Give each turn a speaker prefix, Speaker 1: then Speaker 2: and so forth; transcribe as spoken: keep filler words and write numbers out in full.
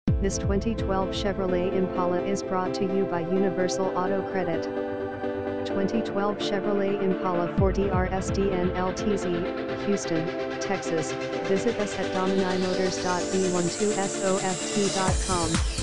Speaker 1: This twenty twelve Chevrolet Impala is brought to you by Universal Auto Credit. twenty twelve Chevrolet Impala forty R S D N L T Z, Houston, Texas. Visit us at domini motors dot b twelve soft dot com.